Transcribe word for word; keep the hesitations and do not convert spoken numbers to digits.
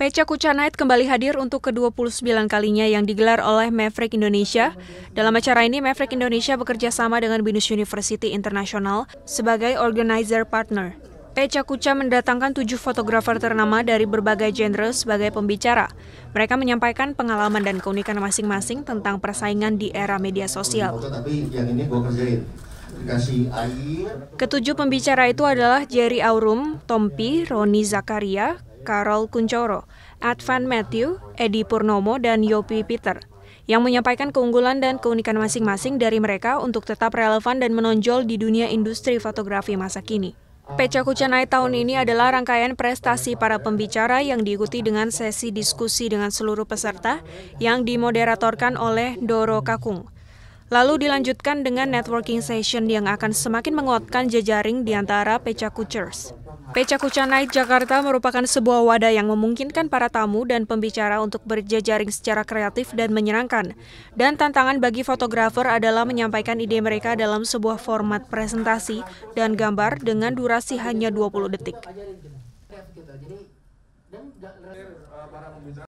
Pecha Kucha Night kembali hadir untuk ke dua puluh sembilan kalinya yang digelar oleh Maverick Indonesia. Dalam acara ini, Maverick Indonesia bekerja sama dengan BINUS University International sebagai organizer partner. Pecha Kucha mendatangkan tujuh fotografer ternama dari berbagai genre sebagai pembicara. Mereka menyampaikan pengalaman dan keunikan masing-masing tentang persaingan di era media sosial. Ketujuh pembicara itu adalah Jerry Aurum, Tompi, Roni Zakaria, Carol Kuncoro, Advan Matthew, Edi Purnomo, dan Yopi Peter, yang menyampaikan keunggulan dan keunikan masing-masing dari mereka untuk tetap relevan dan menonjol di dunia industri fotografi masa kini. Pecha Kucha Night tahun ini adalah rangkaian prestasi para pembicara yang diikuti dengan sesi diskusi dengan seluruh peserta yang dimoderatorkan oleh Doro Kakung. Lalu dilanjutkan dengan networking session yang akan semakin menguatkan jejaring di antara Pecha Kuchers. Pecha Kucha Night Jakarta merupakan sebuah wadah yang memungkinkan para tamu dan pembicara untuk berjejaring secara kreatif dan menyenangkan. Dan tantangan bagi fotografer adalah menyampaikan ide mereka dalam sebuah format presentasi dan gambar dengan durasi hanya dua puluh detik.